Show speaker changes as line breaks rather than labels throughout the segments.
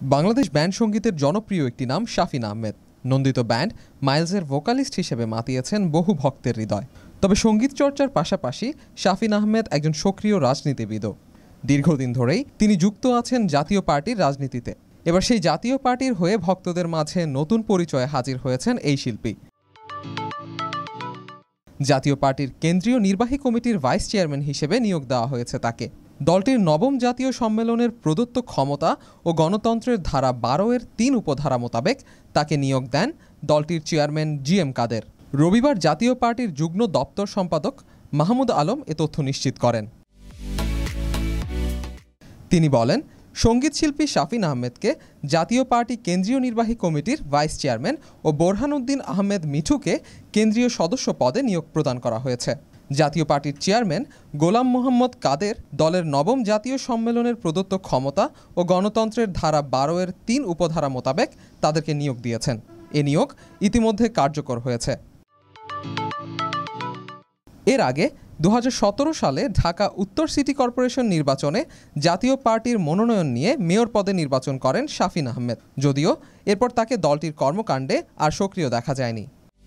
Bangladesh band সঙ্গীতের জনপ্রিয় একটি নাম শাফিন আহমেদ। নন্দিত ব্যান্ড মাইলসের ভোকালিস্ট হিসেবে মাতিয়েছেন বহু ভক্তের হৃদয়। তবে সঙ্গীত চর্চার পাশাপাশি শাফিন আহমেদ একজন সক্রিয় রাজনীতিবিদও। দীর্ঘদিন ধরেই তিনি যুক্ত আছেন জাতীয় পার্টির রাজনীতিতে। এবার সেই জাতীয় পার্টির হয়ে ভক্তদের মাঝে নতুন পরিচয়ে হাজির হয়েছেন এই শিল্পী। জাতীয় পার্টির কেন্দ্রীয় নির্বাহী কমিটির ভাইস চেয়ারম্যান হিসেবে নিয়োগ দেওয়া হয়েছে তাকে। দলটির নবম জাতীয় সম্মেলনের প্রদত্ত ক্ষমতা ও গণতন্ত্রের ধারা 12-এর 3 উপধারা মোতাবেক তাকে নিয়োগ দেন দলটির চেয়ারম্যান জি.এম. কাদের। রবিবার জাতীয় পার্টির যুগ্ম দপ্তর সম্পাদক মাহমুদ আলম এ তথ্য নিশ্চিত করেন। তিনি বলেন, সঙ্গীতশিল্পী শাফিন আহমেদকে জাতীয় পার্টি কেন্দ্রীয় নির্বাহী কমিটির ভাইস চেয়ারম্যান ও বোরহানউদ্দিন আহমেদ মিঠুকে কেন্দ্রীয় সদস্য পদে নিয়োগ প্রদান করা হয়েছে। জাতীয় পার্টির চেয়ারম্যান গোলাম মোহাম্মদ কাদের দলের নবম জাতীয় সম্মেলনের প্রদত্ত ক্ষমতা ও গণতন্ত্রের ধারা 12-এর 3 উপধারা মোতাবেক তাদেরকে নিয়োগ দিয়েছেন। এ নিয়োগ ইতিমধ্যে কার্যকর হয়েছে। এর আগে 2017 সালে ঢাকা উত্তর সিটি কর্পোরেশন নির্বাচনে জাতীয় পার্টির মনোনয়ন নিয়ে মেয়র পদে নির্বাচন করেন শাফিন আহমেদ, যদিও এরপর তাকে দলটির কর্মকাণ্ডে আর সক্রিয় দেখা যায়নি।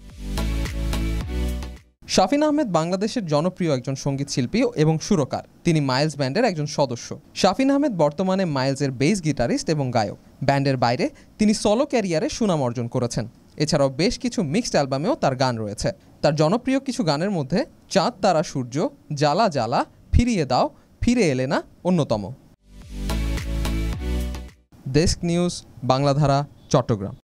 শাফিন আহমেদ বাংলাদেশের জনপ্রিয় একজন সঙ্গীত শিল্পী এবং সুরকার। তিনি মাইলস ব্যান্ডের একজন সদস্য। শাফিন আহমেদ বর্তমানে মাইলসের বেস গিটারিস্ট এবং গায়ক। ব্যান্ডের বাইরে তিনি সোলো ক্যারিয়ারে সুনাম অর্জন করেছেন। এছাড়াও বেশ কিছু মিক্সড অ্যালবামেও তার গান রয়েছে। তার জনপ্রিয় কিছু গানের মধ্যে চাঁদ তারা সূর্য, জ্বালা জ্বালা, ফিরিয়ে দাও, ফিরে এলে না অন্যতম। Desk news, Bangladhara, Chittagong.